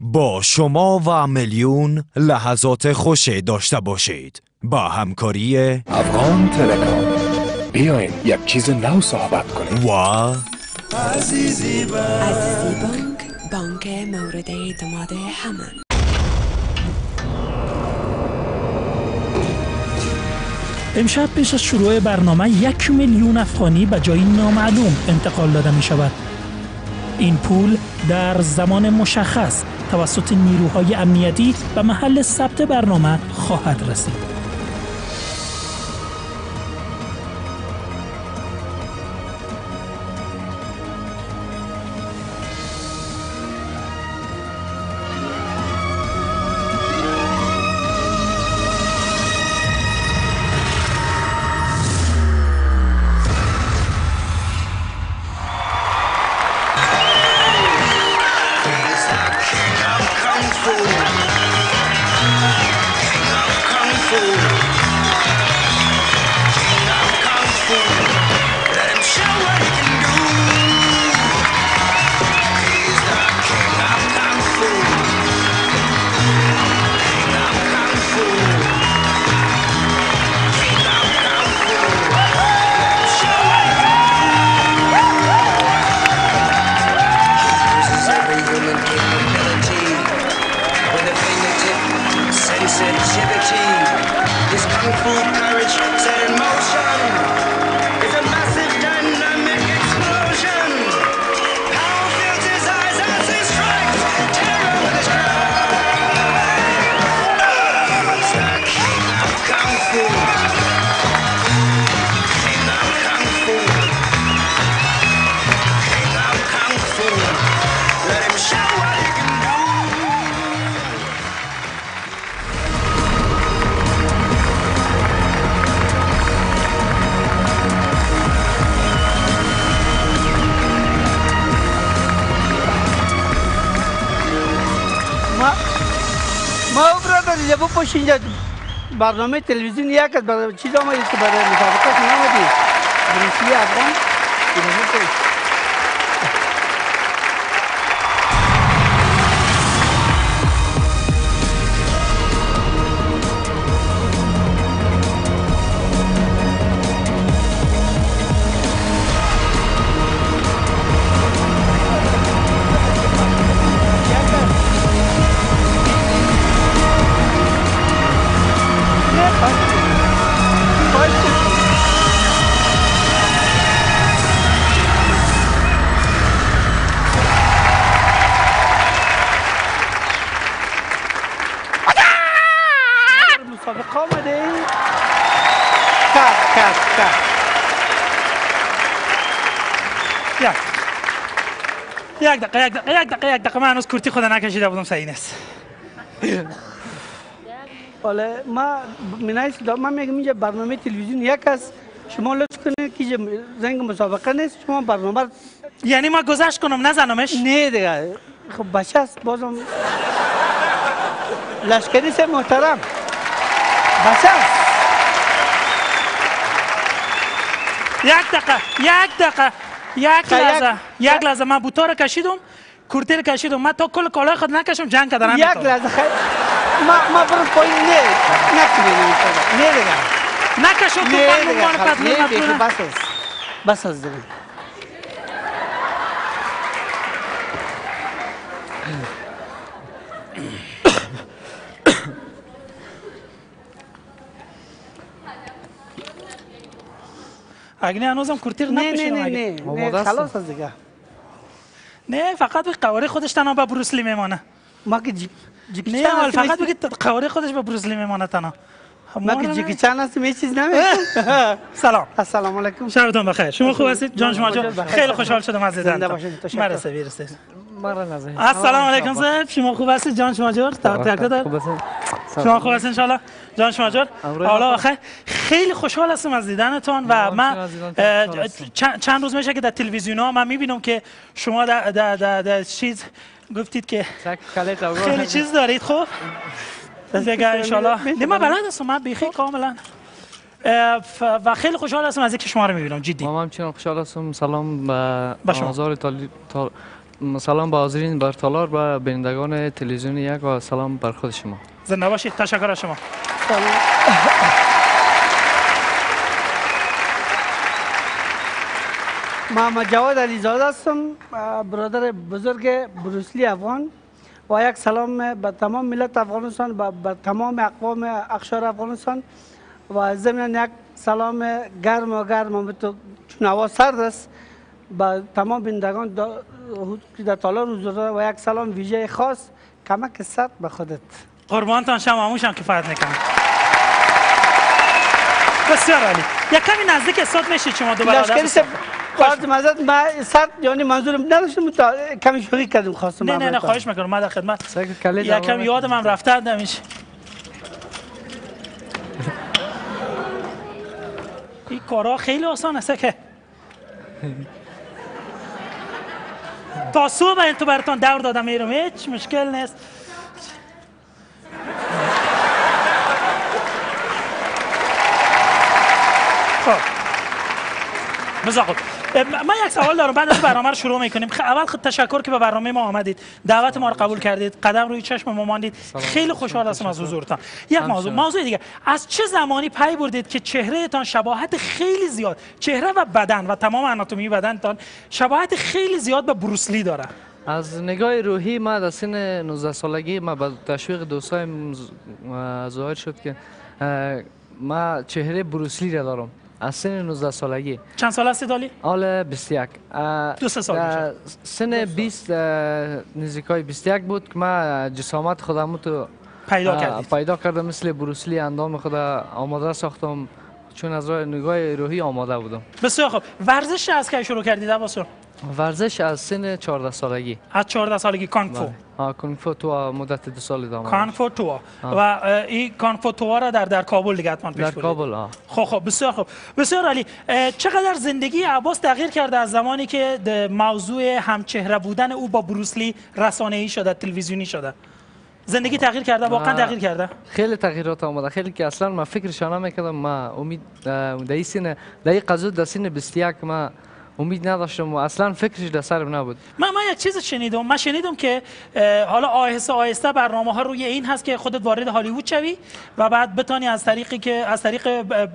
با شما و میلیون لحظات خوشی داشته باشید با همکاری افغان تلکام. بیاین یک چیز نو صحبت کنیم. و عزیزی بانک، بانک مورد اعتماد همه. امشب پیش از شروع برنامه 1 میلیون افغانی به جایی نامعلوم انتقال داده می شود. این پول در زمان مشخص توسط نیروهای امنیتی به محل ثبت برنامه خواهد رسید. اینجا برنامه تلویزیون یک از چیز آمدید که برای مسابقات نامدید برنسی افغان یک دقیقه من هنوز کرتی خدا نکشیده بودم. صحیح نیست. حالا من میگم اینجا برنامه تلویزیون یک است، شما لطف کنید که زنگ مسابقه نیست، شما برنامه یعنی ما گذشت کنم نزنمش؟ نه دیگه، خب بچه است بازم لشکری سه محترم بچه است. یک لحظه من بوتا رو کشیدم، کرتی رو کشیدم، من تا کل کالای خود نکشم جنگ کردم. یک لحظه خیلی ما برو پایین. نه دیگه نکشم تو من پتلون بس از دیگه. اگه هنوزم کرتی رو نپوشیدم. نه خلاص از دیگه. نه فقط به قواره خودش تنها به بروسلی میمانه. ما که نه حال فقط بگید قواره خودش به بروسلی میمانه تنها. ما که جیکی چند هستیم هیچ چیز نمیگم. سلام. السلام علیکم. شبتون بخیر. شما خوب هستید؟ جان شما خیلی خوشحال شدم از دیدنتون. برسید. السلام علیکم صاحب. شما خوب هستید؟ جان شما جور. شما خوب هستید ان شاء الله؟ جان شما جور. حالا بخیر. خیلی خوشحال هستم از دیدنتون و من چند روز میشه که در تلویزیون‌ها من میبینم که شما در چیز گفتید که خیلی چیز دارید. خب دیگه ان شاء الله. نه من بلد هستم، من بیخی کاملا و خیلی خوشحال هستم از اینکه شما رو میبینم. جدی ما همچنان خوشحال هستم. سلام به آزار سلام به حاضرین بر تالار و بینندگان تلویزیون یک و سلام بر خود شما. زنده باشید. تشکر از شما. محمد جواد علیزاده هستم، برادر بزرگ بروسلی افغان و یک سلام به تمام ملت افغانستان و به تمام اقوام اقشار افغانستان و ضمن یک سلام گرم چون هوا سرد است به تمام بینندگان که در تالار حضور دارند و یک سلام ویژه خاص کمک سرد به خودت. قربانتان شما هموشم کفایت میکنم. بسیار عالی. یک کمی نزدیک استاد میشید شما دو برادر. خواهد مزد ما سرد یعنی منظورم نداشتم کمی شوخی کردم خواستم. نه خواهش میکنم من در خدمت. یک کمی یادم هم رفته نمیشه. این کارا خیلی آسان است که تا صبح تو براتون دور دادم میرم هیچ مشکل نیست. خب من یک سوال دارم بعد از برنامه رو شروع میکنیم. اول تشکر که به برنامه ما آمدید، دعوت ما رو قبول کردید، قدم روی چشم ما ماندید. خیلی خوشحال هستم از حضورتان. یک موضوع دیگه، از چه زمانی پی بردید که چهره تان شباهت خیلی زیاد، چهره و بدن و تمام آناتومی بدنتان شباهت خیلی زیاد به بروسلی داره؟ از نگاه روحی ما در سن 19 سالگی ما به تشویق دوستایم ظاهر شد که ما چهره بروسلی را دارم. از سن 19 سالگی. چند سال هستی دالی؟ حال 21. 2 سال. سن 20 نزدیکای 21 بود که ما جسامت خودم تو پیدا کردم، مثل بروسلی اندام خود آماده ساختم چون از راه نگاه روحی آماده بودم. بسیار خوب. ورزش از کی شروع کردید عباسو؟ ورزش از سن 14 سالگی. از 14 سالگی کانگ فو. کانگ فو تو مدت 2 سال ادامه. کانگ فو تو و این کانگ فو تو را در کابل دیگه حتما پیش بردید. در کابل. خب بسیار خوب. بسیار عالی. چقدر زندگی عباس تغییر کرده از زمانی که موضوع همچهره بودن او با بروسلی رسانه‌ای شده، تلویزیونی شده؟ زندگی تغییر کرده؟ واقعا تغییر کرده؟ خیلی تغییرات آمده. خیلی که اصلا ما فکرش نمی‌کردم. ما امید در این قضیه در سن 21 ما امید نداشتم و اصلا فکرش در سرم نبود. من یک چیز شنیدم. من شنیدم که حالا آهسته برنامه ها روی این هست که خودت وارد هالیوود شوی و بعد بتانی از طریق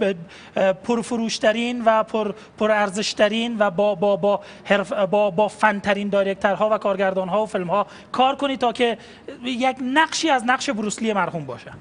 پرفروشترین و پرارزشترین و با فنترین دایرکتورها و کارگردانها و فیلم ها کار کنی تا که یک نقشی از نقش بروسلی مرحوم باشه.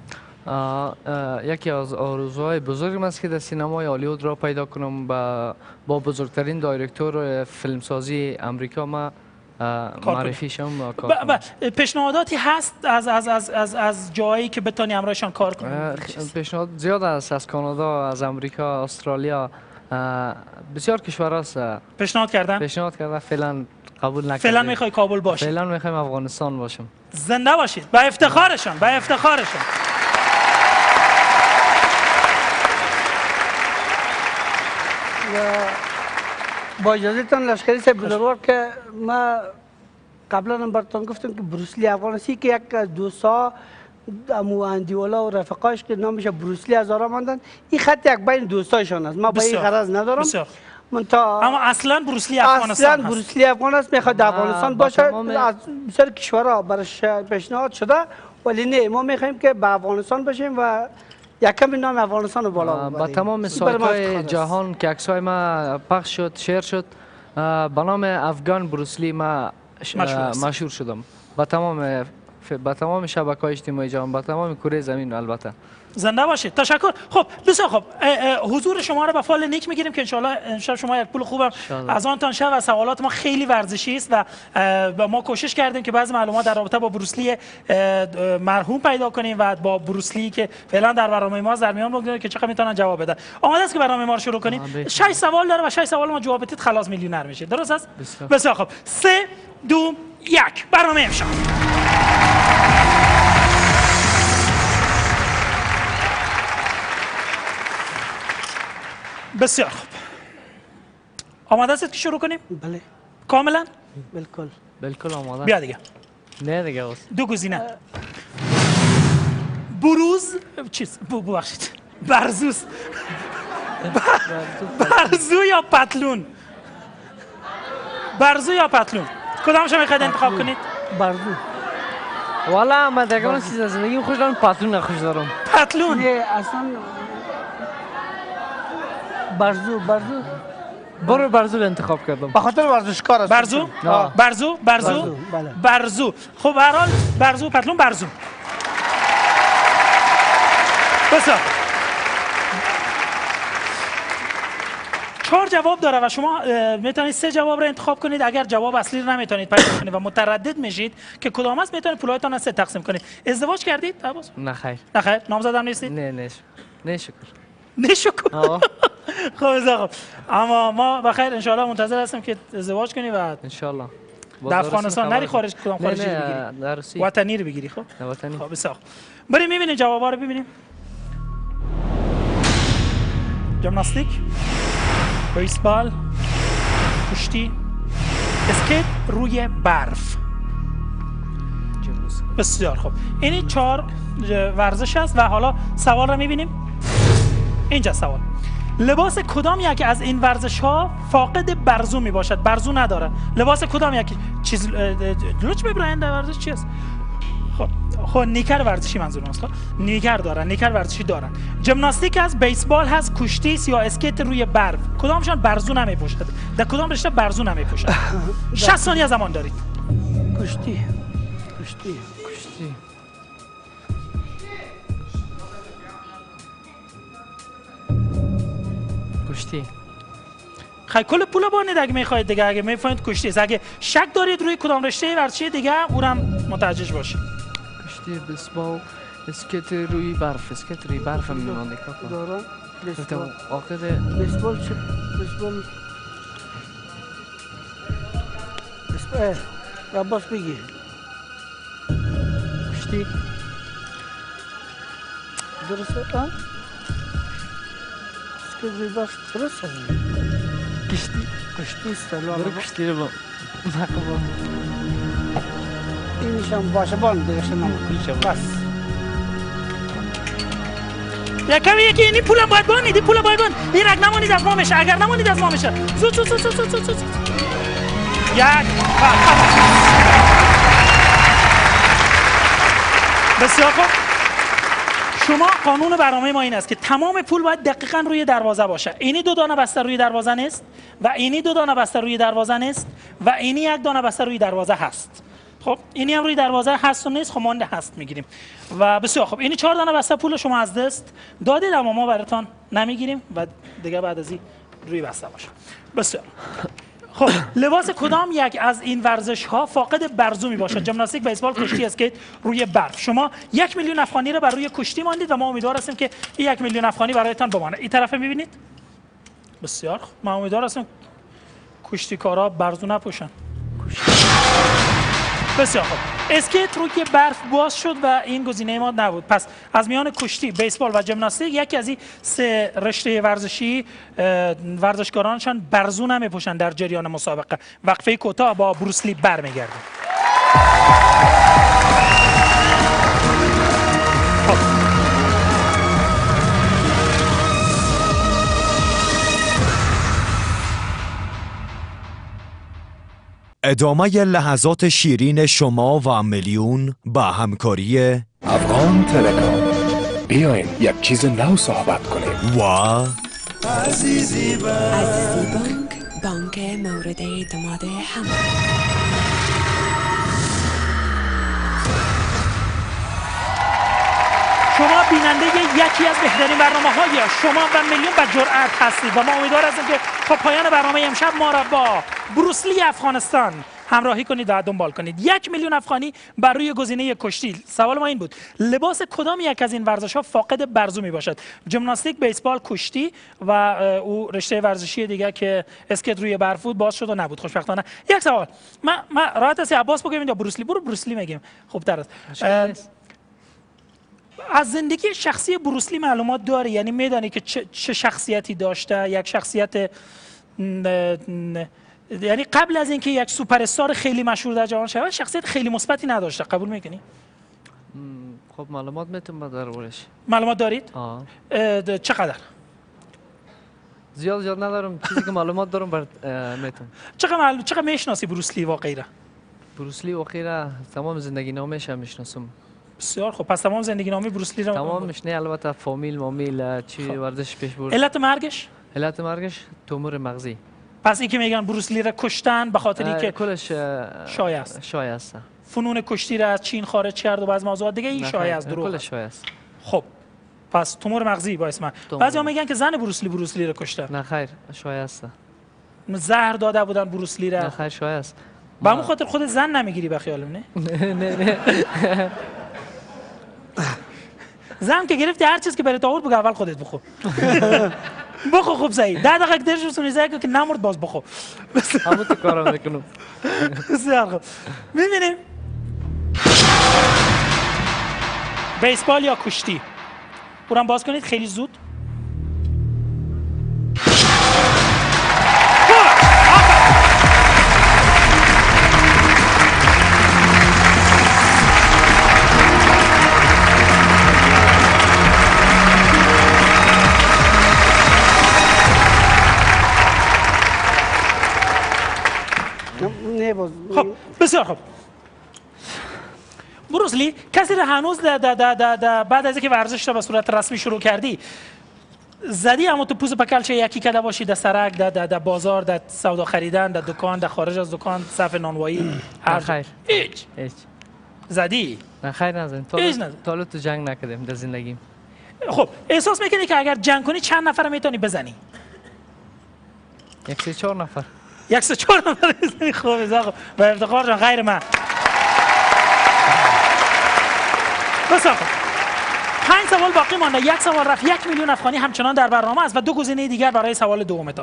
یکی از آرزوهای بزرگم است که در سینمای هالیوود را پیدا کنم با بزرگترین دایرکتور فیلمسازی امریکا ما معرفی شم. پیشنهاداتی هست از جایی که بتانی همراهشان کار کنی؟ پیشنهاد زیاد است از کانادا، از امریکا، استرالیا، بسیار کشور است. پیشنهاد کردن فعلا قبول نکردم. فعلا میخوای کابل باشی؟ فعلا میخوایم افغانستان باشم. زنده باشید. به افتخارشان. با اجازهتان لشکری صاحب بزرگوار که ما قبلا هم براتون گفتم که بروسلی افغانسی که یک از دوستا امو اندیولا و رفقاش که نامش بروسلی هزارا ماندن، این خط یک بین دوستایشان است. ما با این غرض ندارم. اما اصلا بروسلی افغانستان اصلا بروسلی افغان است، میخواد در افغانستان باشه. از بسیار کشورها برش پیشنهاد شده ولی نه، ما میخوایم که به افغانستان باشیم و یکم نام افغانستان رو بالا ببریم. با تمام سایت‌های جهان که عکس‌های ما پخش شد، شیر شد، با نام افغان بروسلی ما مشهور شدم. با تمام شبکه‌های اجتماعی جهان، با تمام کره زمین البته. زنده باشید. تشکر. خب بسیار خب، حضور شما رو به فال نیک میگیریم که انشالله شما یک پول خوبم از آنتان شد و سوالات ما خیلی ورزشی است و ما کوشش کردیم که بعضی معلومات در رابطه با بروسلی مرحوم پیدا کنیم و با بروسلی که فعلا در برنامه ما در میان بگذاریم که چقدر میتونن جواب بدن. آماده است که برنامه ما رو شروع کنیم. 6 سوال داره و 6 سوال ما جواب بدید خلاص میلیونر میشید. درست است؟ بسیار خب. 3 2 1 برنامه امشب. بسیار خوب. آماده است که شروع کنیم؟ بله. کاملا؟ بالکل آماده. بیا دیگه. نه دیگه. دو گزینه. بروز ببخشید. برزوست. برزو یا پتلون؟ کدامش میخواید انتخاب کنید؟ برزو. والا من دیگه چیز از زندگی خوش دارم، پتلون خوش دارم. پتلون. نه اصلا برزو. برو برزو انتخاب کردم. به خاطر ورزشکار است. برزو؟ برزو؟ بله. برزو. خب به هر حال برزو پتلون برزو. بسیار. 4 جواب داره و شما میتونید 3 جواب رو انتخاب کنید. اگر جواب اصلی رو نمیتونید پیدا کنید و متردد میشید که کدام است، میتونید پولایتان رو 3 تقسیم کنید. ازدواج کردید عباس؟ نه خیر. نه خیر. نامزدم نیستید؟ نه شکر. نه شکر. خب اما ما بخیر ان شاء الله منتظر هستیم که ازدواج کنی و ان شاء الله در افغانستان نری خارج، کدام خارجی رو بگیری؟ در روسیه. وطنی رو بگیری. خب وطنی. خب بسیار. بریم میبینیم جوابا رو ببینیم. ژیمناستیک، بیسبال، کشتی، اسکیت روی برف. بسیار خوب. این 4 ورزش است و حالا سوال رو میبینیم. اینجا سوال: لباس کدام یک از این ورزش ها فاقد برزو می باشد؟ برزو نداره. لباس کدام یک چیز لوچ ببرند در ورزش چی است؟ خب نیکر ورزشی منظورم است. نیکر دارن، نیکر ورزشی دارن. ژیمناستیک هست، بیسبال هست، کشتی یا اسکیت روی برف. کدامشان برزو نمی پوشد؟ در کدام رشته برزو نمی پوشد؟ 60 ثانیه زمان دارید. کشتی. خیلی کل پول بانید اگه میخواید دیگه. اگه میفهمید کشتی است. اگه شک دارید روی کدام رشته ورزشی دیگه اونم متوجه باشید. کشتی، بیسبال، اسکیت روی برف. اسکیت روی برف میمونه کاکا. دارم. آخر بیسبال چه؟ بیسبال عباس بگی. کشتی. درسته؟ اسکیت روی برف درسته؟ کشتی است. برو کشتی رو با اینشم باشه باند دیگه شما. بس. یکی اینی پولم باید بانید. این پولم باید بانید. این رگ نمانید از ما میشه. اگر نمانید از ما میشه. زود. یک. بسیار خوب. شما قانون برنامه ما این است که تمام پول باید دقیقاً روی دروازه باشه. اینی 2 دانه بسته روی دروازه نیست و اینی 2 دانه بسته روی دروازه نیست و اینی 1 دانه بسته روی دروازه هست. خب اینی هم روی دروازه هست و نیست. خب مانده هست میگیریم. و بسیار خب اینی 4 دانه بسته پول شما از دست دادید اما ما براتون نمیگیریم و دیگه بعد از این روی بسته باشه. بسیار خب لباس کدام یک از این ورزش ها فاقد برزو می باشد؟ ژیمناستیک، بیسبال، کشتی، اسکیت روی برف. شما 1 میلیون افغانی را بر روی کشتی ماندید و ما امیدوار هستیم که این 1 میلیون افغانی برایتان بمانه. این طرف میبینید؟ بسیار خوب. ما امیدوار هستیم کشتیکارا برزو نپوشن. بسیار خوب. اسکیت روی برف باز شد و این گزینه ما نبود. پس از میان کشتی، بیسبال و ژیمناستیک یکی از این 3 رشته ورزشی ورزشکارانشان برزو نمیپوشن در جریان مسابقه. وقفه کوتاه با بروسلی برمیگردیم. ادامه لحظات شیرین شما و میلیون با همکاری افغان تلکام. بیاین یک چیز نو صحبت کنیم. و عزیزی بانک، بانک مورد اعتماد همه. شما بیننده یکی از بهترین برنامه‌های شما و میلیون با جرأت هستید و ما امیدوار هستیم که تا پایان برنامه امشب ما را با بروسلی افغانستان همراهی کنید و دنبال کنید. 1 میلیون افغانی بر روی گزینه کشتی. سوال ما این بود: لباس کدام یک از این ورزش‌ها فاقد برزو می باشد؟ ژیمناستیک، بیسبال، کشتی و او رشته ورزشی دیگه که اسکیت روی برف بود باز شد و نبود خوشبختانه. یک سوال ما راحت است عباس بگیم یا بروسلی؟ برو بروسلی میگیم. خوب تر است. از زندگی شخصی بروسلی معلومات داری؟ یعنی میدانی که چه شخصیتی داشته؟ یک شخصیت یعنی قبل از اینکه یک سوپر استار خیلی مشهور در جهان شود شخصیت خیلی مثبتی نداشته. قبول میکنی؟ خب معلومات میتونم دربارش. معلومات دارید؟ چقدر؟ زیاد ندارم. چیزی که معلومات دارم میتونم. چقدر میشناسی بروسلی واقعی را؟ بروسلی واقعا تمام زندگی نامش هم میشناسم. بسیار خوب. پس تمام زندگی نامه بروسلی رو تمامش نه، البته فامیل مامیل چی ورزش پیش برد. علت مرگش؟ علت مرگش تومور مغزی. پس این که میگن بروسلی را کشتن به خاطر اینکه کلش شایع است. شایع است. فنون کشتی را از چین خارج کرد و بعضی موضوعات دیگه این شایع است. دروغ. کلش شایع است. خب پس تومور مغزی باعث من. بعضیا میگن که زن بروسلی را کشته. نه خیر، شایع است. زهر داده بودن بروسلی را. نه خیر، شایع است. با همون خاطر خود زن نمیگیری به خیالم نه؟ نه زن که گرفتی هر چیز که برات آورد بگو اول خودت بخور. بخور خوب صحیح. 10 دقیقه درش رسونی زایی که نمرد باز بخور. همون تو کارم میکنم. بسیار خوب. میبینیم بیسبال یا کشتی. برام باز کنید خیلی زود. خب بسیار خوب. بروسلی کسی رو هنوز بعد از اینکه ورزش رو به صورت رسمی شروع کردی زدی اما تو پوز پکلچه یکی کده باشی در سرک در بازار در سودا خریدن در دکان در خارج از دکان صف نانوایی هر خیر هیچ زدی؟ نه خیر نزن. تا تو جنگ نکردیم در زندگیم. خب احساس میکنی که اگر جنگ کنی چند نفر میتونی بزنی؟ 1-4 نفر. 1-4 نفر بزنی. خوب با افتخار جان غیر من. بسیار خوب. 5 سوال باقی مانده. 1 سوال رفت. 1 میلیون افغانی همچنان در برنامه است و 2 گزینه دیگر برای سوال دومتان.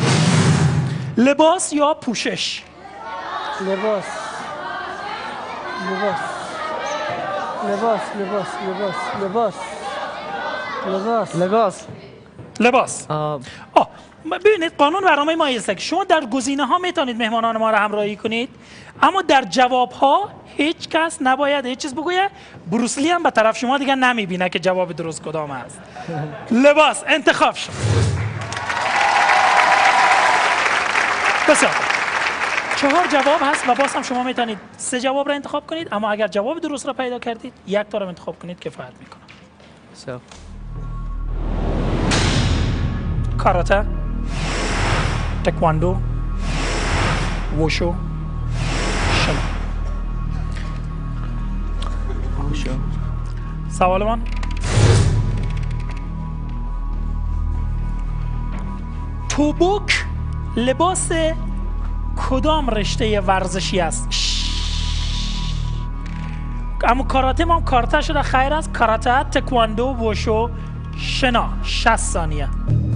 لباس یا پوشش؟ لباس. لباس. لباس. لباس. لباس. لباس. لباس. لباس. ببینید قانون برنامه ما است که شما در گزینه ها میتونید مهمانان ما را همراهی کنید اما در جواب ها هیچ کس نباید هیچ چیز بگوید. بروسلی هم به طرف شما دیگه نمیبینه که جواب درست کدام است. لباس انتخاب شد. بسیار 4 جواب هست و باز هم شما میتونید 3 جواب را انتخاب کنید اما اگر جواب درست را پیدا کردید 1 تا را انتخاب کنید کفایت میکنه. بسیار کاراته، تکواندو، ووشو، شنا. سوال من توبوک لباس کدام رشته ورزشی است؟ اما کاراته ما هم کارته شده خیر است. کاراته، تکواندو، ووشو، شنا. 60 ثانیه.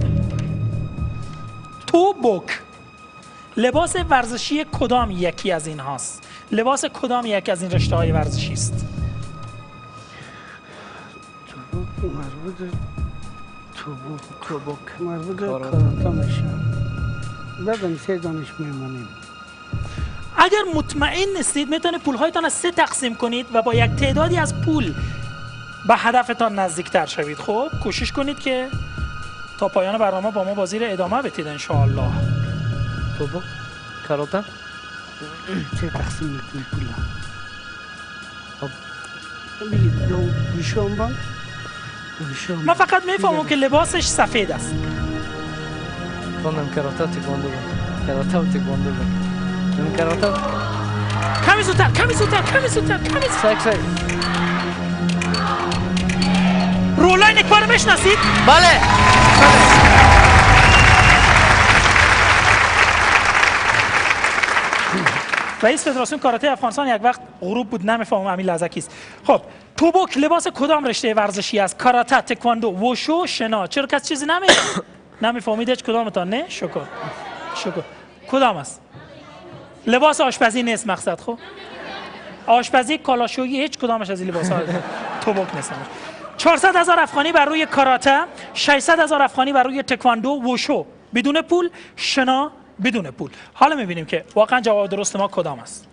توبوک لباس ورزشی کدام یکی از این هاست؟ لباس کدام یک از این رشته های ورزشی است؟ توبوک مربوط کاراته میشه. بدن 3 دانش میمونیم. اگر مطمئن نیستید میتونید پولهایتان از 3 تقسیم کنید و با یک تعدادی از پول به هدفتان نزدیکتر شوید. خب کوشش کنید که تا پایان برنامه با ما بازی را ادامه بدید ان شاء الله. توبوک کاراته 3 تقسیم میکنیم پولا. خب بگید دو وشون بان. من فقط میفهمم که لباسش سفید است. خوندم کاراته تکواندو بود. کاراته و تکواندو بود. این کاراته کمی زودتر کمی زودتر کمی زودتر کمی زودتر. رولاین یک بار بشناسید؟ بله. رئیس فدراسیون کاراته افغانستان یک وقت غروب بود نمیفهمم همین لحظه کیست. خب توبوک لباس کدام رشته ورزشی است؟ کاراته، تکواندو، ووشو، شنا. چرا کس چیزی نمیفهمید هیچ کدامتان؟ نه شکر کدام است؟ لباس آشپزی نیست مقصد. خب آشپزی، کالاشویی، هیچ کدامش از این لباس‌ها توبوک نیست. 400,000 افغانی بر روی کاراته، 600,000 افغانی بر روی تکواندو، ووشو بدون پول، شنا بدون پول. حالا میبینیم که واقعا جواب درست ما کدام است.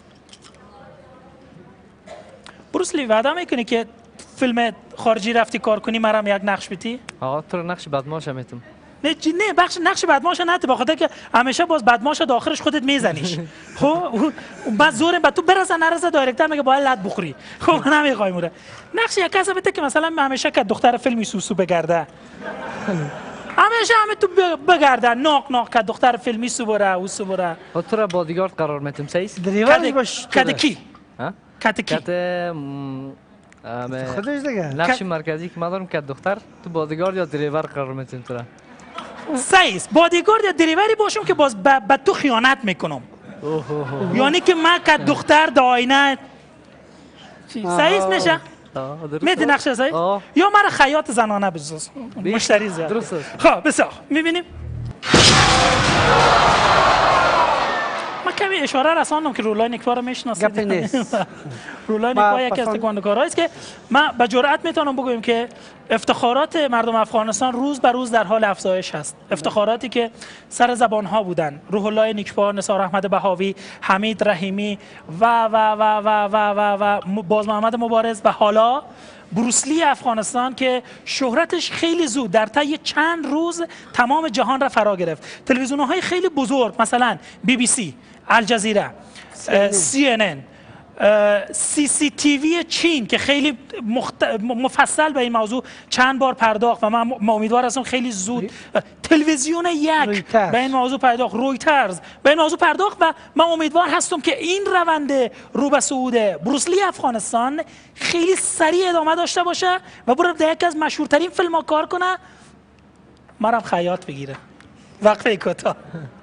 بروسلی وعده میکنی که فیلم خارجی رفتی کار کنی مرام یک نقش بیتی؟ آقا تو نقش بدماش میتونم. نه بخش نقش بدماش نه، به خاطر که همیشه باز بدماش آخرش خودت میزنیش. خب بعد زور بعد تو برسه نرسه دایرکتر میگه باید لط بخوری. خب نمیخوای موره. نقش یک کسی بده که مثلا همیشه که دختر فیلمی سوسو بگرده. همیشه همه تو بگرده ناق که دختر فیلمی سو بره او سو بره. تو را بادیگارد قرار میتیم سیس؟ دریورش باش. کدکی. کدکی. خودش دیگه. نقش مرکزی که ما دارم که دختر تو بادیگارد یا دریور قرار میتیم تو را. سیس بادیگارد یا دریوری باشم که باز به تو خیانت میکنم. یعنی که من که دختر در آینه سیس میشه؟ میدی نقشه سیس؟ یا مرا خیاط زنانه بساز. مشتری زیاد. درست است. خب بسیار میبینیم. من کمی اشاره رساندم که رولای نکبا رو میشناسید. گپی نیست. رولای نکبا یکی از تکواندوکارهایی است که من به جرئت میتونم بگویم که افتخارات مردم افغانستان روز به روز در حال افزایش است. افتخاراتی که سر زبان ها بودن، روح الله نکبا، نثار احمد بهاوی، حمید رحیمی و باز محمد مبارز و حالا بروسلی افغانستان که شهرتش خیلی زود در طی چند روز تمام جهان را فرا گرفت. تلویزیون‌های خیلی بزرگ مثلا BBC، الجزیره، CNN، CCTV چین که خیلی مفصل به این موضوع چند بار پرداخت و من امیدوار هستم خیلی زود تلویزیون یک به این موضوع پرداخت، رویترز به این موضوع پرداخت و من امیدوار هستم که این روند رو به صعود بروسلی افغانستان خیلی سریع ادامه داشته باشه و بره در یکی از مشهورترین فیلم‌ها کار کنه، مرم خیاط بگیره. وقفه کوتاه.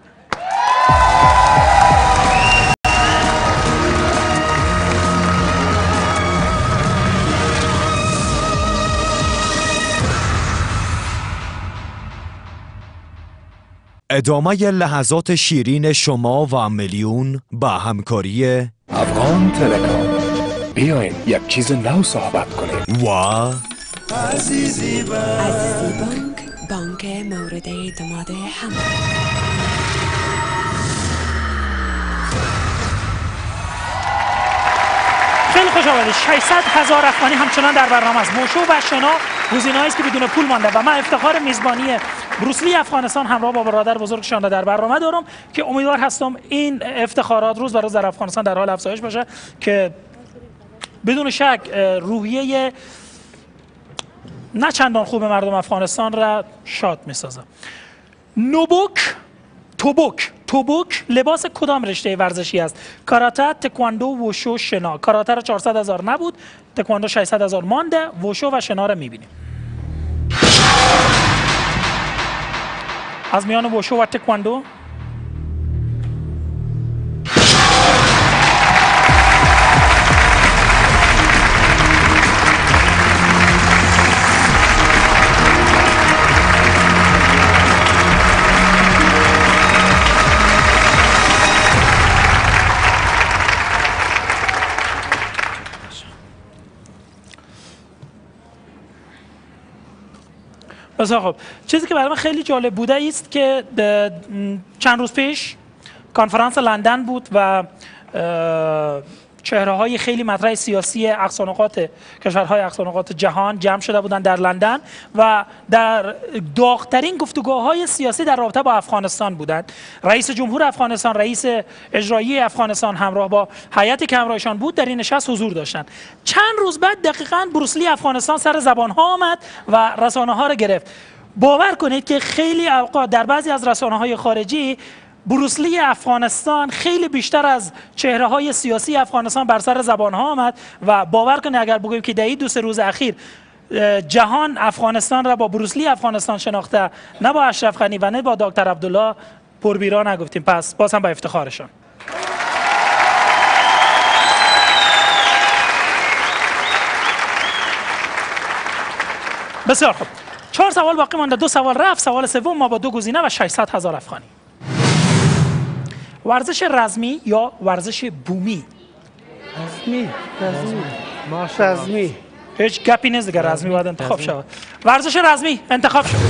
ادامه لحظات شیرین شما و میلیون با همکاری افغان تلکام. بیاین یک چیز نو صحبت کنیم. و عزیزی بانک، بانک مورد اعتماد همه. خیلی خوش آمدید. 600,000 افغانی همچنان در برنامه است. موشو و شنا گزینه‌ای است که بدون پول مانده و من افتخار میزبانی بروسلی افغانستان همراه با برادر بزرگشان را در برنامه دارم که امیدوار هستم این افتخارات روز به روز در افغانستان در حال افزایش باشه که بدون شک روحیه نه چندان خوب مردم افغانستان را شاد می‌سازه. توبوک لباس کدام رشته ورزشی است؟ کاراته، تکواندو، ووشو، شنا. کاراته را 400,000 نبود، تکواندو 600,000 مانده، ووشو و شنا را می‌بینیم. از میان ووشو و تکواندو بسیار خب. چیزی که برای من خیلی جالب بوده است که چند روز پیش کنفرانس لندن بود و چهره‌های خیلی مطرح سیاسی اقصانقاط کشورهای اقصانقاط جهان جمع شده بودند در لندن و در داغ‌ترین گفتگوهای سیاسی در رابطه با افغانستان بودند. رئیس جمهور افغانستان، رئیس اجرایی افغانستان همراه با هیئتی که همراهشان بود در این نشست حضور داشتند. چند روز بعد دقیقاً بروسلی افغانستان سر زبان‌ها آمد و رسانه‌ها را گرفت. باور کنید که خیلی اوقات در بعضی از رسانه‌های خارجی بروسلی افغانستان خیلی بیشتر از چهره‌های سیاسی افغانستان بر سر زبان‌ها آمد و باور کنید اگر بگویم که در این 2-3 روز اخیر جهان افغانستان را با بروسلی افغانستان شناخته، نه با اشرف غنی و نه با دکتر عبدالله، پربیرا نگفتیم. پس باز هم با افتخارشان. بسیار خوب. 4 سوال باقی مانده، 2 سوال رفت. سوال سوم ما با 2 گزینه و 600,000 افغانی. ورزش رزمی یا ورزش بومی؟ رزمی. هیچ گپی نیست دیگه، رزمی باید انتخاب شود. ورزش رزمی انتخاب شد.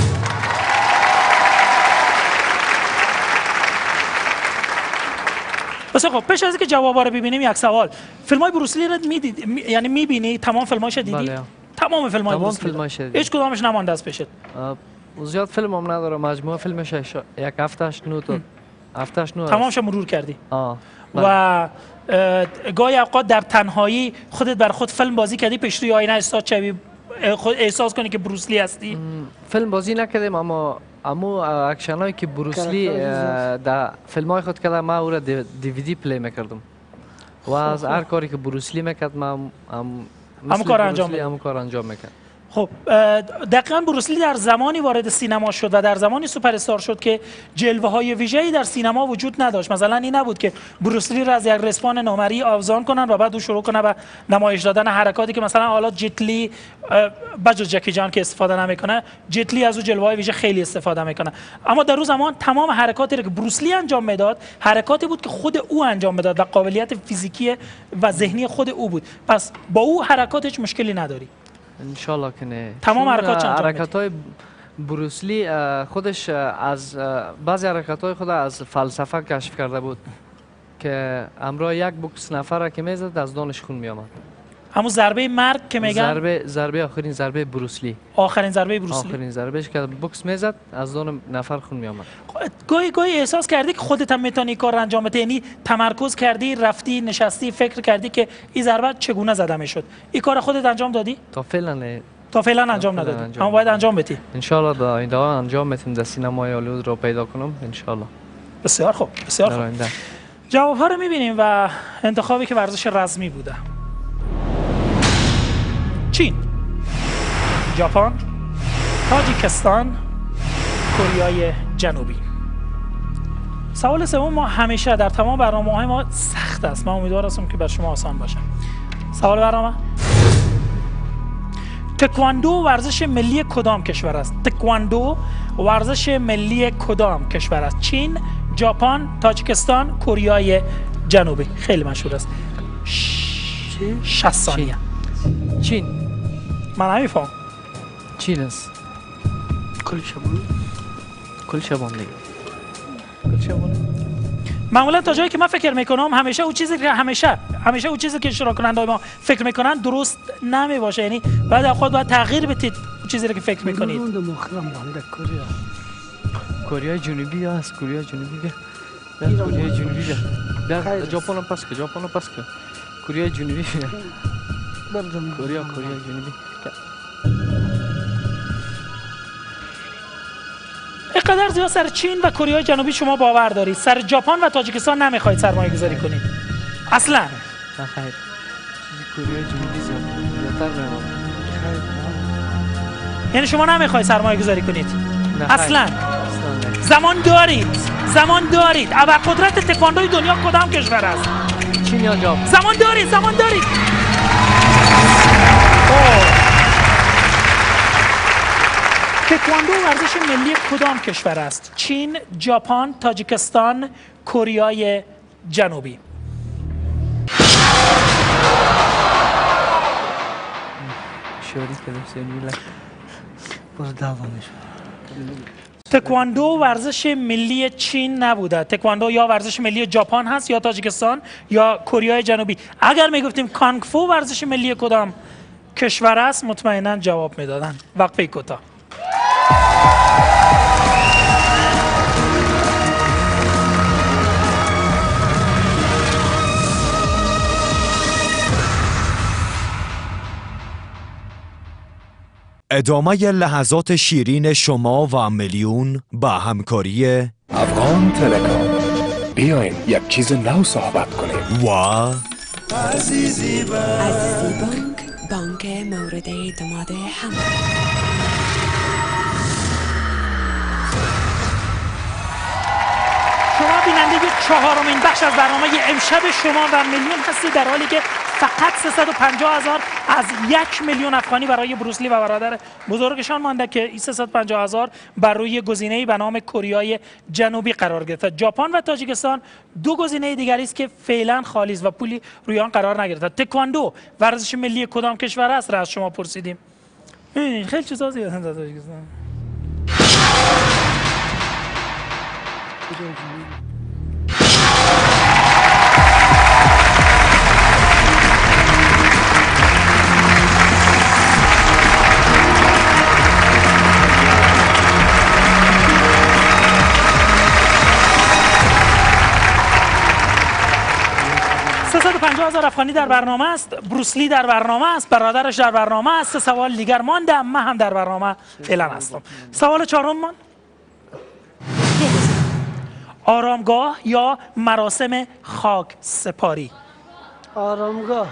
بسیار خب. پیش از اینکه جوابا رو ببینیم یک سوال. فیلم‌های بروسلی رو می‌دید، یعنی می‌بینی تمام فیلم‌هاش دیدی؟ بله. تمام فیلم‌های تمام بروسلی. فیلم‌هاش دیدم. هیچ کدامش نمانده از پیشت؟ زیاد فیلم هم نداره، مجموعه فیلمش یک هفتهش 9 تا هفتهش 9 تمامش مرور کردی. بله. و گاهی اوقات در تنهایی خودت بر خود فیلم بازی کردی پیش روی آینه استاد شوی خود احساس کنی که بروسلی هستی؟ فیلم بازی نکردیم اما اکشن هایی که بروسلی در فیلم های خود کرده ما او را DVD پلی میکردم و از هر کاری که بروسلی میکرد ما همون کار انجام میکرد. خب دقیقاً بروسلی در زمانی وارد سینما شد و در زمانی سوپر استار شد که جلوه های ویژه‌ای در سینما وجود نداشت. مثلا این نبود که بروسلی را از یک رسپان نامری آویزان کنن و بعد او شروع کنه به نمایش دادن حرکاتی که مثلا حالا جتلی بجز جکی جان که استفاده نمیکنه، جتلی از او جلوه های ویژه خیلی استفاده میکنه. اما در اون زمان تمام حرکاتی که بروسلی انجام میداد حرکاتی بود که خود او انجام میداد و قابلیت فیزیکی و ذهنی خود او بود. پس با او حرکات هیچ مشکلی نداری. انشالله که نه. تمام حرکات بروسلی خودش از بعضی حرکات های خود از فلسفه کشف کرده بود که همراه یک بوکس نفر که میزد از دانش خون می آمد. همون ضربه مرگ که میگن ضربه آخرین ضربه بروسلی. آخرین ضربه بروسلی. آخرین ضربهش که بوکس میزد از دان نفر خون می آمد. گاهی احساس کردی که خودت هم میتونی کار انجام بدی، یعنی تمرکز کردی، رفتی نشستی فکر کردی که این ضربه چگونه زده میشد. این کار خودت انجام دادی؟ تا فعلا انجام ندادی. اما باید انجام بدی. ان شاء الله در آینده انجام میتونم در سینمای هالیوود رو پیدا کنم ان شاء الله. بسیار خوب، بسیار خوب. جواب ها رو میبینیم و انتخابی که ورزش رزمی بوده. چین، ژاپن، تاجیکستان، کره جنوبی. سوال سوم ما همیشه در تمام برنامه‌های ما سخت است. من امیدوار هستم که بر شما آسان باشه. سوال برنامه: تکواندو ورزش ملی کدام کشور است؟ تکواندو ورزش ملی کدام کشور است؟ چین، ژاپن، تاجیکستان، کره جنوبی. خیلی مشهور است. 60 ثانیه. چین. من نمیفهم. چین است. کل شبان دیگه. معمولا تا جایی که من فکر میکنم همیشه اون چیزی که همیشه اون چیزی که اشتراک کننده ما فکر میکنن درست نمی باشه، یعنی بعد خود باید تغییر بدید چیزی رو که فکر میکنید. کره جنوبی است. کره جنوبی کره جنوبی ده ژاپن پس که کره جنوبی کره جنوبی. اینقدر زیاد سر چین و کره جنوبی شما باور دارید، سر ژاپن و تاجیکستان نمیخواید سرمایه گذاری کنید اصلا؟ نه خیر، کره جنوبی زیادتر میمونه. یعنی شما نمیخواید سرمایه گذاری کنید اصلا؟ زمان دارید. ابرقدرت تکواندوی دنیا کدام کشور است؟ چین یا ژاپن؟ زمان دارید. تکواندو ورزش ملی کدام کشور است؟ چین، ژاپن، تاجیکستان، کره جنوبی. تکواندو ورزش ملی چین نبوده. تکواندو یا ورزش ملی ژاپن هست یا تاجیکستان یا کره جنوبی. اگر میگفتیم کانگ فو ورزش ملی کدام کشور است مطمئنا جواب میدادن. وقفه کوتاه. ادامه لحظات شیرین شما و میلیون با همکاری افغان تلکام. بیاین یک چیز نو صحبت کنیم. و عزیزی بانک، بانک مورد اعتماد همه. شما بیننده چهارمین بخش از برنامه امشب شما و میلیون هستید، در حالی که فقط 350,000 از 1,000,000 افغانی برای بروسلی و برادر بزرگشان مانده که این 350,000 بر روی گزینه‌ای به نام کره جنوبی قرار گرفته. ژاپن و تاجیکستان دو گزینه دیگری است که فعلا خالی است و پولی روی آن قرار نگرفته. تکواندو ورزش ملی کدام کشور است را از شما پرسیدیم. خیلی چیزا زیاده در تاجیکستان. 50,000 افغانی در برنامه است، بروسلی در برنامه است، برادرش در برنامه است. 3 سوال دیگر مانده، من هم در برنامه فعلا هستم. سوال 4 من آرامگاه یا مراسم خاک سپاری؟ آرامگاه.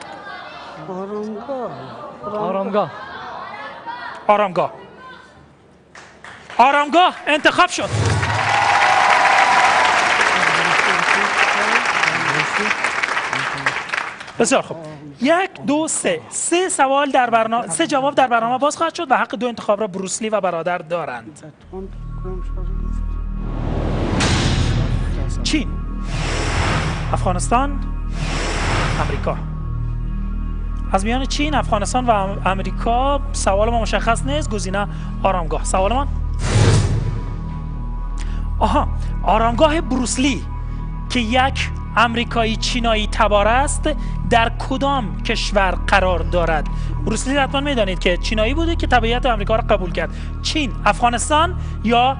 آرامگاه انتخاب شد. بسیار خوب. 1 2 3 3 سوال در برنامه، 3 جواب در برنامه باز خواهد شد و حق 2 انتخاب را بروسلی و برادر دارند. چین، افغانستان، امریکا. از میان چین، افغانستان و امریکا سوال ما مشخص نیست. گزینه آرامگاه. سوال من آرامگاه بروسلی که یک امریکایی چینایی تبار است در کدام کشور قرار دارد؟ بروسلی حتما میدانید که چینایی بوده که تبعیت آمریکا را قبول کرد. چین، افغانستان یا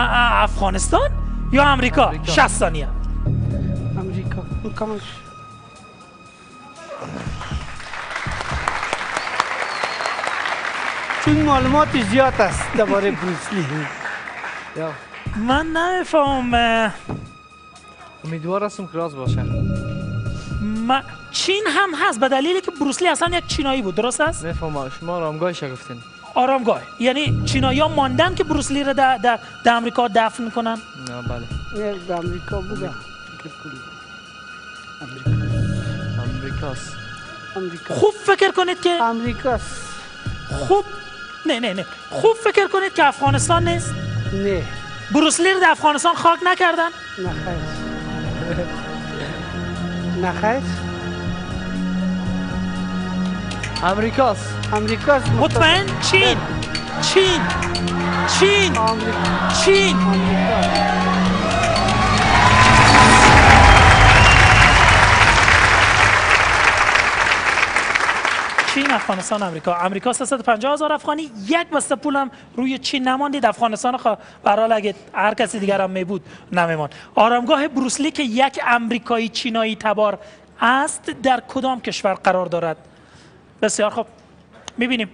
امریکا. 60 ثانیه. امریکا. چون معلومات زیاد است درباره بروسلی. من نمیفهم. امیدوار هستم که راست باشه. چین هم هست به دلیلی که بروسلی اصلا یک چینایی بود، درست است؟ نفهم. شما آرامگاهش گفتین. آرامگاه یعنی چینایی‌ها ماندن که بروسلی را در امریکا دفن کنن؟ نه بله. در امریکا بوده. امریکاست. خوب فکر کنید که امریکاست. خوب نه خوب فکر کنید که افغانستان نیست. نه. بروسلی رو در افغانستان خاک نکردن؟ نه خیر. امریکاست. مطمئن؟ چین. چین، افغانستان، امریکا 350,000 افغانی. 1 بسته پولم روی چین نماندید. افغانستان به هر حال اگه هر کسی دیگر هم میبود نمیمان. آرامگاه بروسلی که یک امریکایی چینایی تبار است در کدام کشور قرار دارد؟ بسیار خوب، میبینیم.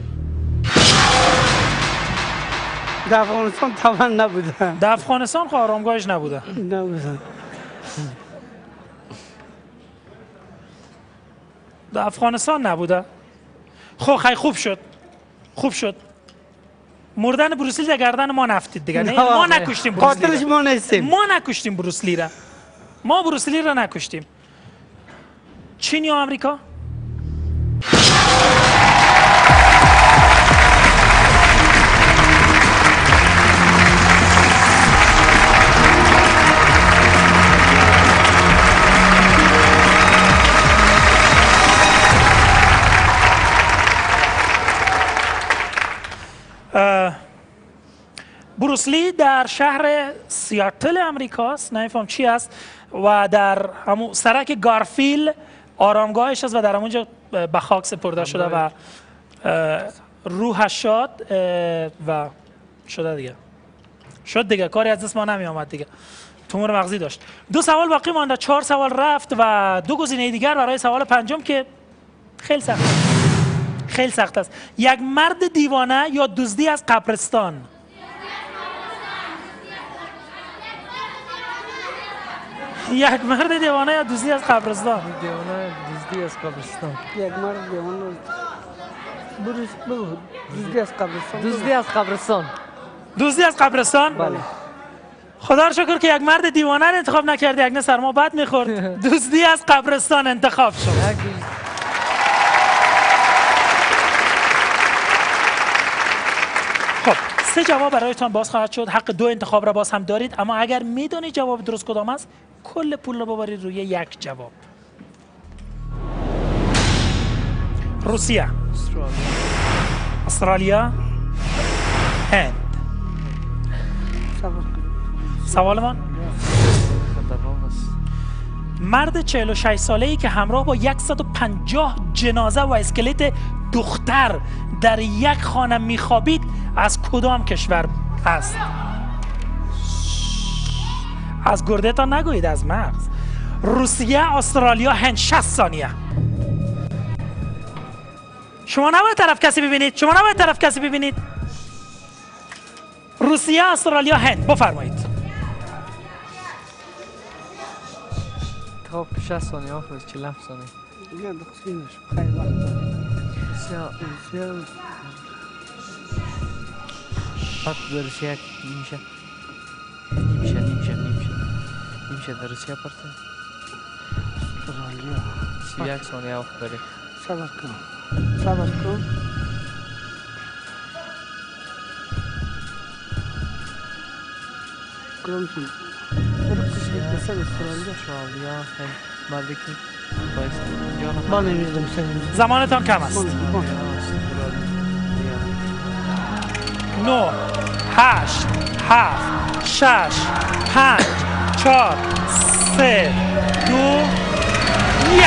در افغانستان طبعا نبوده. در افغانستان خب آرامگاهش نبوده. در افغانستان نبوده. خب خیلی خوب شد. مردن بروسلی در گردن ما نفتید دیگه. نه ما نکشتیم بروسلی. قاتلش ما نیستیم. ما نکشتیم بروسلی را. ما بروسلی را نکشتیم. چین یا آمریکا؟ بروسلی در شهر سیاتل امریکاست، نمیفهم چی است، و در همون سرک گارفیل آرامگاهش است و در همونجا به خاک سپرده شده و روحش شد و شد دیگه. کاری از دست ما نمی آمد دیگه. تومور مغزی داشت. 2 سوال باقی مانده. 4 سوال رفت و 2 گزینه دیگر برای سوال 5 که خیلی سخت است. یک مرد دیوانه یا دزدی از قبرستان؟ یک مرد دیوانه یا دزدی از قبرستان؟ دزدی از قبرستان. یک مرد دیوانه. دزدی از قبرستان. بله. خدا رو شکر که یک مرد دیوانه رو انتخاب نکردی، یک نه سرما بد میخورد. دزدی از قبرستان انتخاب شد. خب 3 جواب برایتان باز خواهد شد. حق 2 انتخاب را باز هم دارید، اما اگر میدونید جواب درست کدام است کل پول رو ببرید روی یک جواب. روسیه، استرالیا، هند. سوال من مرد 46 ساله‌ای که همراه با 150 جنازه و اسکلت دختر در یک خانه میخوابید از کدام کشور است؟ از گرده تا نگویید، از مغز. روسیه، استرالیا، هند. 60 ثانیه. شما نباید طرف کسی ببینید. روسیه، استرالیا، هند. بفرمایید. خب 60 ثانیه آخر 47 ثانیه. دیگه دقیقش خیلی وقت روسیه فقط روسیه نمیشه در روسیه پرته. استرالیا 31 ثانیه وقت داری. صبر کن. کدومشون؟ استرالیا هند مردی که ما نمیدونم. زمانتان کم است. 9 8 7 6 5 4 3 2 1.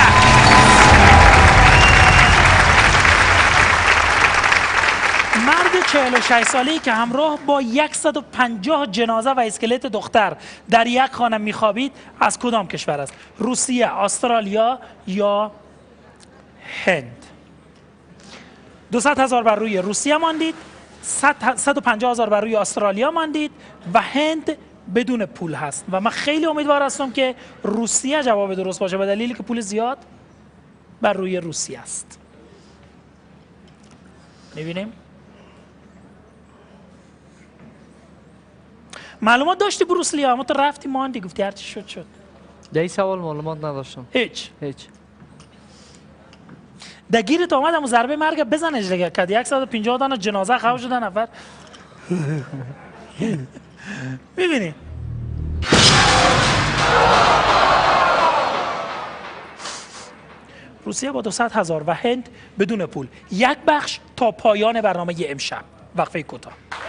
مرد 46 ساله‌ای که همراه با 150 جنازه و اسکلت دختر در یک خانه میخوابید از کدام کشور است؟ روسیه، استرالیا یا هند؟ 200,000 بر روی روسیه ماندید، 150,000 بر روی استرالیا ماندید و هند بدون پول هست و من خیلی امیدوار هستم که روسیه جواب درست باشه به دلیلی که پول زیاد بر روی روسیه است. می‌بینیم معلومات داشتی بروسلی اما تو رفتی ماندی گفتی هرچی شد. در این سوال معلومات نداشتم. هیچ. دگیرت آمد اما ضربه مرگ بزنش دیگه که 150 دانه جنازه خواه شده نفر. میبینی روسیه با 200,000 و هند بدون پول. یک بخش تا پایان برنامه امشب. وقفه کوتاه.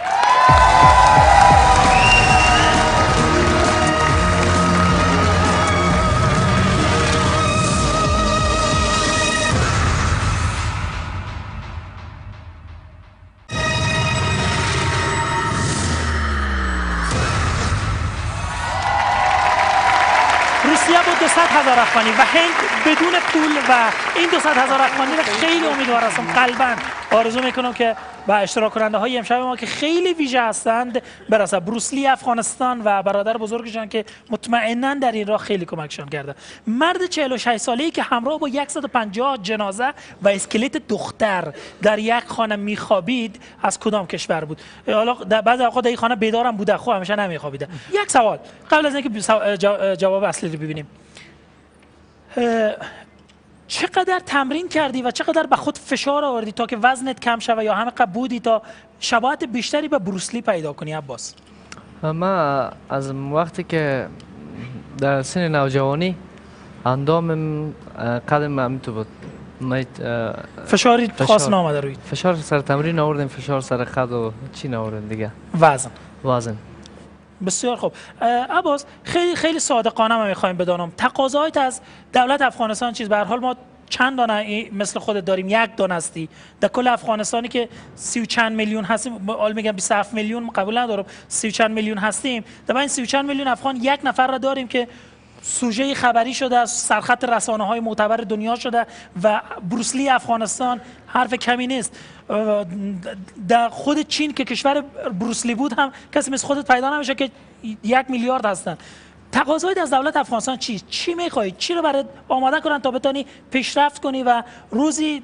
روسیه با 200,000 افغانی و هند بدون پول و این 200,000 افغانی رو خیلی امیدوار هستم قلباً آرزو میکنم که با اشتراک کننده های امشب ما که خیلی ویژه هستند برسه. بروسلی افغانستان و برادر بزرگشان که مطمئناً در این راه خیلی کمکشان کرده. مرد 46 ساله‌ای که همراه با 150 جنازه و اسکلت دختر در یک خانه میخوابید از کدام کشور بود؟ حالا بعضی اوقات در این خانه بیدارم بوده خب همیشه نمیخوابیده. یک سوال قبل از اینکه جواب اصلی رو ببینیم، چقدر تمرین کردی و چقدر به خود فشار آوردی تا که وزنت کم شوه یا همه بودی تا شباهت بیشتری به بروسلی پیدا کنی؟ عباس من از وقتی که در سن نوجوانی اندامم قدم همینطور بود. فشاری خاص نامده روی فشار سر تمرین آوردیم، فشار سر خد و چی نآوردیم دیگه. وزن بسیار خوب. عباس خیلی صادقانه ما میخوایم بدانم تقاضایت از دولت افغانستان چیز. به هر حال ما چند دانه مثل خودت داریم، یک دانه هستی در کل افغانستانی که 30 چند میلیون هستیم. حال میگم 27 میلیون قبول ندارم، 30 چند میلیون هستیم. در این 30 چند میلیون افغان یک نفر را داریم که سوژه خبری شده، از سرخط رسانه‌های معتبر دنیا شده و بروسلی افغانستان حرف کمی نیست. در خود چین که کشور بروسلی بود هم کسی مثل خودت پیدا نمیشه که 1 میلیارد هستن. تقاضایت از دولت افغانستان چی میخوای؟ چی رو برات آماده کنن تا بتونی پیشرفت کنی و روزی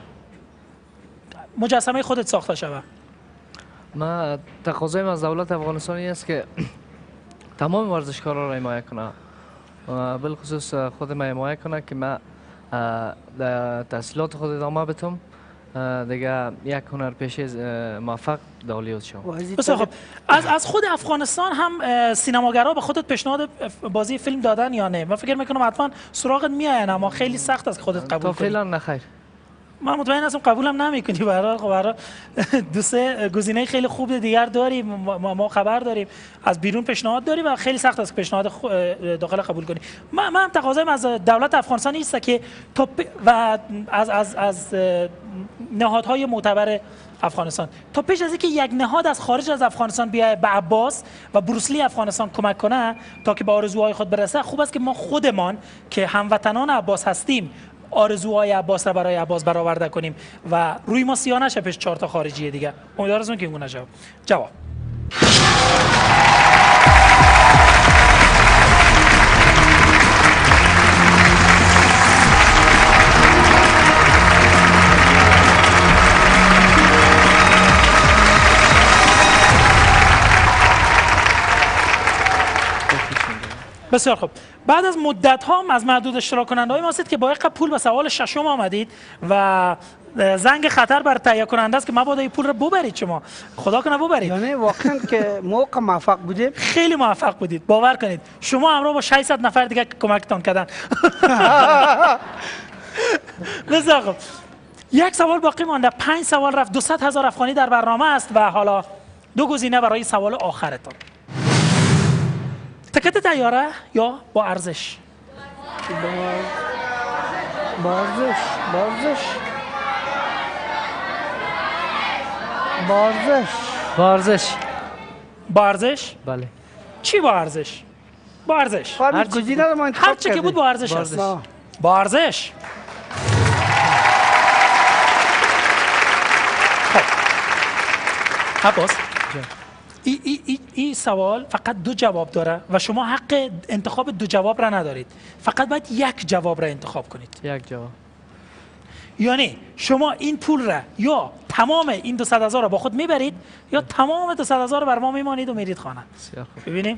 مجسمه خودت ساخته شود؟ ما تقاضایم از دولت افغانستان است که تمام ورزشکارا را حمایت کنه، بالخصوص خود ما حمایت کنه که ما در تحصیلات خود ادامه بدم، دیگه یک هنرپیشه موفق دالیوت شم. بسیار خوب. از خود افغانستان هم سینماگرا به خودت پیشنهاد بازی فیلم دادن یا نه؟ من فکر میکنم حتما سراغت میاین اما خیلی سخت است خودت قبول کنی. تا فعلا نخیر. من مطمئن هستم قبولم نمیکنی. به هر حال خب برای دو سه گزینه خیلی خوب دیگر داریم، ما خبر داریم، از بیرون پیشنهاد داریم و خیلی سخت است که پیشنهاد داخل قبول کنیم. من تقاضایم از دولت افغانستان است که و از نهادهای معتبر افغانستان تا پیش از اینکه یک نهاد از خارج از افغانستان بیاید به عباس و بروسلی افغانستان کمک کنه تا که به آرزوهای خود برسه، خوب است که ما خودمان که هموطنان عباس هستیم آرزوهای عباس را برای عباس برآورده کنیم و روی ما سیاه نشه پیش 4 تا خارجی دیگه. امیدوارم که اون جواب بسیار خوب. بعد از مدت ها از معدود اشتراک کننده های ما هستید که با یک پول به سوال ششم آمدید و زنگ خطر بر تهیه کننده است که مبادا این پول رو ببرید. شما خدا کنه ببرید. یعنی واقعا که موقع موفق بودیم، خیلی موفق بودید، باور کنید. شما همراه با 600 نفر دیگه کمکتان کردن. بسیار خوب. یک سوال باقی مانده، 5 سوال رفت، 200,000 افغانی در برنامه است و حالا 2 گزینه برای سوال آخرتان. تکت طیاره یا با ارزش؟ با ارزش. با ارزش؟ بله. چی با ارزش؟ با ارزش. هر گزینه رو ما انتخاب هر چی که بود با ارزش است. ارزش. با ارزش. خب. عباس. این سوال فقط 2 جواب داره و شما حق انتخاب 2 جواب را ندارید. فقط باید 1 جواب را انتخاب کنید. 1 جواب. یعنی شما این پول را یا تمام این 200,000 را با خود میبرید یا تمام 200,000 بر ما میمانید و میرید خانه. ببینیم.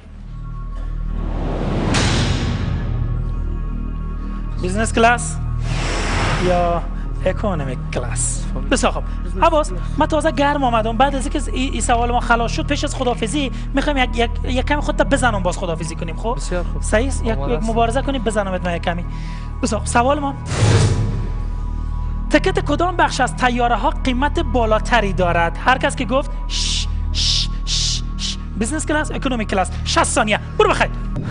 بیزنس کلاس یا اکونومیک کلاس. بسیار خوب. عباس، من تازه گرم آمدم. بعد از اینکه این سوال ما خلاص شد، پیش از خدافظی میخوایم یک کمی خودت بزنم باز خدافظی کنیم. خب بسیار خوب. صحیح، یک مبارزه کنیم بزنمت من یک کمی. بسیار خوب. سوال ما، تکت کدام بخش از طیاره ها قیمت بالاتری دارد؟ هر کس که گفت بیزنس کلاس، اکونومیک کلاس. 60 ثانیه. برو بخیر.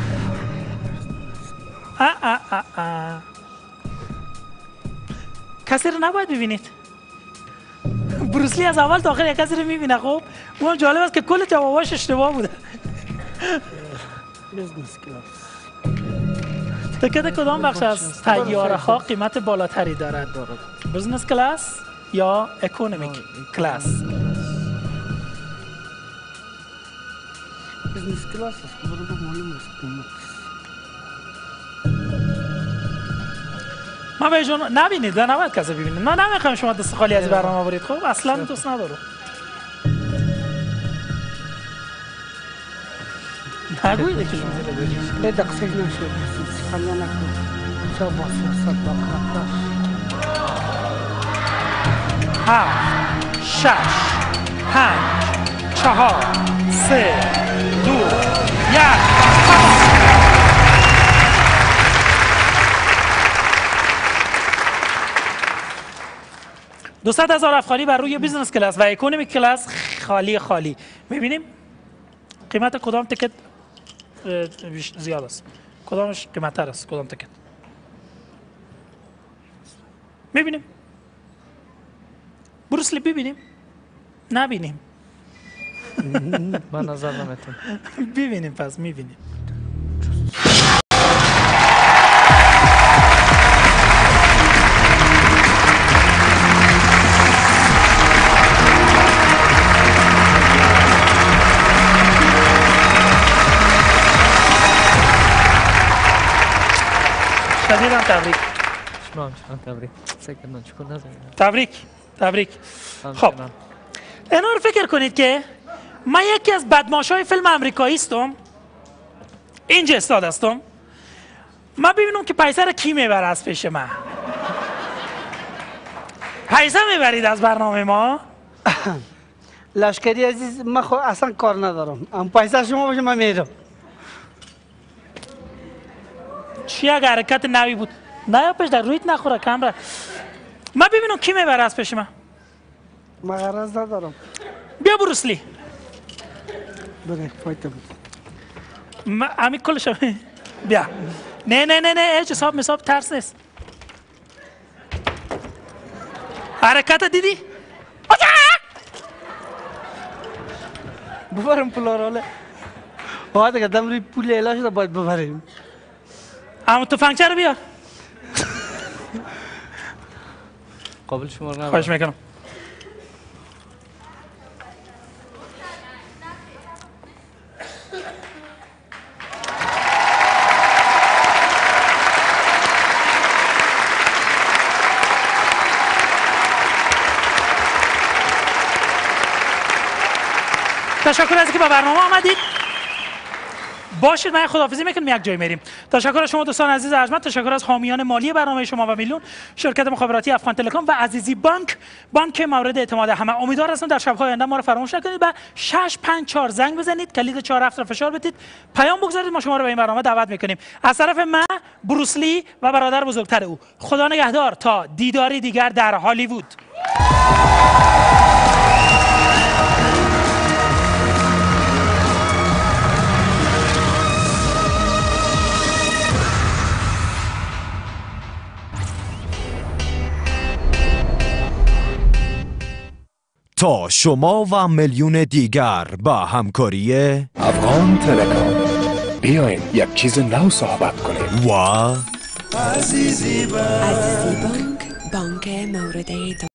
کسی رو نباید ببینید. بروسلی از اول تا آخر یک کسی رو میبینه. خب اون جالب است که کل جواباش اشتباه بوده. بیزنس کلاس. تکت کدام بخش از طیاره ها قیمت بالاتری دارد؟ بیزنس کلاس یا اکونومیک کلاس؟ بیزنس کلاس است. معلوم است قیمت. ما به جون نبینید و نباید کسی ببینید. من نمیخوام شما دست خالی از برنامه برید. خب اصلا دوست ندارم. نگویید که شما زیر برید. به دقیقه نشد. خالی نکن. چه با سیاست با خطاش. 7 6 5 4 3 2 1. 200,000 افغانی بر روی بیزنس کلاس و اکونومیک کلاس خالی. میبینیم قیمت کدام تکت زیاد است، کدامش قیمت تر است، کدام تکت میبینیم. بروسلی ببینیم؟ نبینیم. من نظر نمیتونم. ببینیم. پس میبینیم. شدیداً تبریک. تبریک. خب اینا رو فکر کنید که من یکی از بدماشای فیلم امریکایی هستم. اینجا استاد هستم. من ببینم که پیسه رو کی میبره از پیش من. پیسه میبرید از برنامه ما؟ لشکری عزیز، من خود اصلا کار ندارم. پیسه شما باشه من میرم. چی اگر حرکت نوی بود؟ نه پیش در رویت نخوره کامرا. ما ببینم کی میبره از پیش من. من غرض ندارم. بیا بروسلی. بره فایتم. امی کلش بیا. نه هیچ حساب ترس نیست. حرکت دیدی؟ ببرم پولا راله. باید اگر دم روی پول اعلا شده باید ببریم. اما تفنگچه رو بیار. قابل شما رو خواهش میکنم. تشکر از اینکه با برنامه آمدید. باشید، من خداحافظی میکنم، یک جای میریم. تشکر از شما دوستان عزیز ارجمند، تشکر از حامیان مالی برنامه شما و میلیون، شرکت مخابراتی افغان تلکام و عزیزی بانک، بانک مورد اعتماد همه. امیدوار هستم در شب‌های آینده ما رو فراموش نکنید و 654 زنگ بزنید، کلید 47 رو فشار بدید، پیام بگذارید، ما شما رو به این برنامه دعوت میکنیم. از طرف من، بروسلی و برادر بزرگتر او، خدا نگهدار تا دیداری دیگر در هالیوود. تا شما و میلیون دیگر با همکاری افغان تلکام بیاین یک چیز نو صحبت کنیم. و عزیزی بانک، بانک مورد